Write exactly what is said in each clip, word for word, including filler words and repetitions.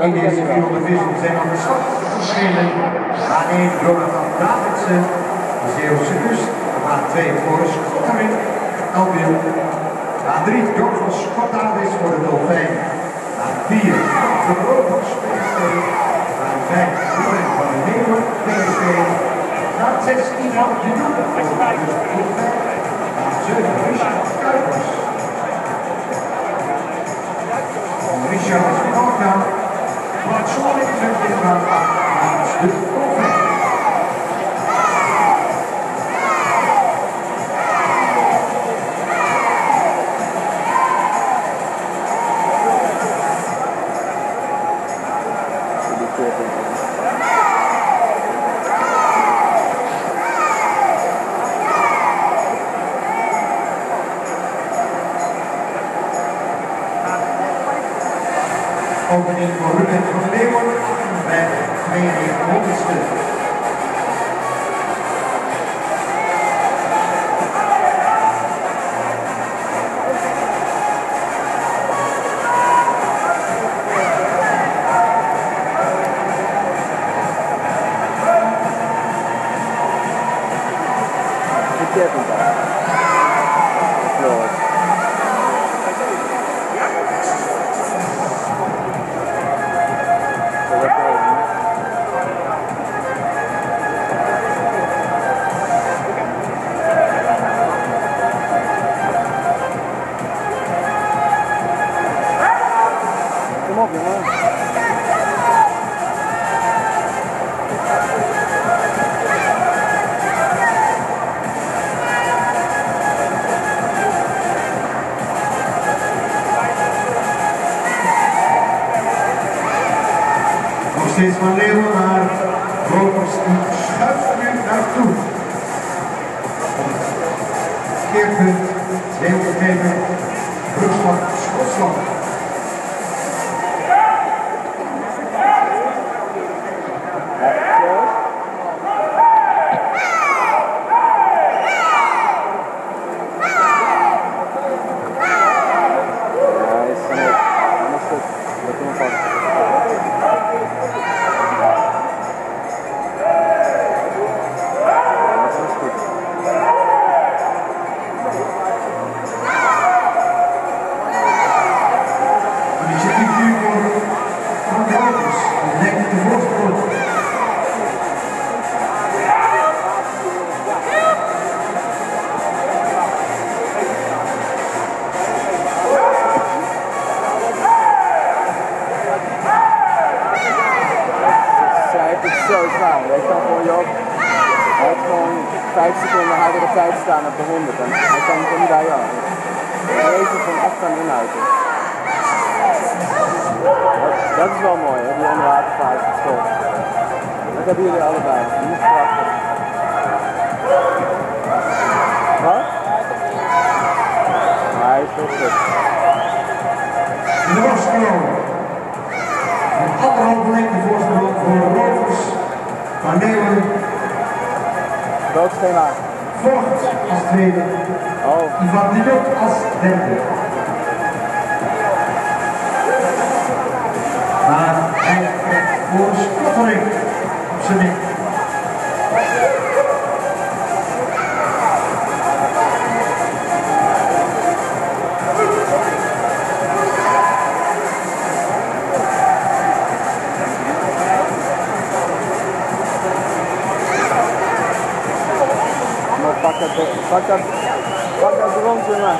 in deze vierhonderdvisie zijn aan de stad verschenen. A één Jonathan Davidsen, de Zeeuwse Kust. A twee Floris Kottering, Albion. A drie Douglas Kortadis voor de Dolfijn. A vier de Rovers, P S V. A vijf Ruben van de Leeuwen, P S V. A zes Ivan de Doelen voor de Dolfijn. A zeven Richard Kuipers. Richard is van Alka. Wat zo is het in de namens de Dolfijn. Opening voor Ruben van de Leeuwen bij tweehonderdste. Kom op, jongen. Nog steeds van Leeuwen naar Rovers en schuift nu naartoe. Keerpunt, tweehonderdmeter, Brugslag, Schotland. Zo zwaar, hij kan gewoon je op. Hij heeft gewoon vijf seconden harder op tijd staan op de honderd en hij kan gewoon niet bij jou. Hij heeft er gewoon echt aan inhouden. Dat, dat is wel mooi, hè, die onderwatervaart op school. Dat hebben jullie allebei, niet prachtig. Wat? Maar hij is wel goed. De Roskano. Een anderhalve lengte voorsprong voor de Rovers van Leeuwen. Doodschema. Vogt als tweede. Oh. Ivan de Jong als derde. Maar hij krijgt voor Skottering op zijn nek. Pak dat, pak dat, pak dat rond, jongen.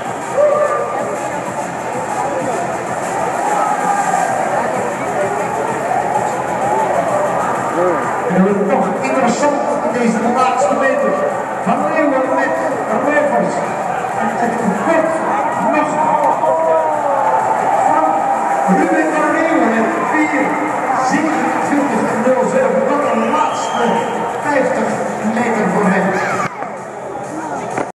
En dan nog interessant op deze laatste meter van Leeuwen met Rovers. En het wordt nog van Ruben van Leeuwen met vier zevenentwintig nul zeven. Wat een laatste vijftig meter voor hem.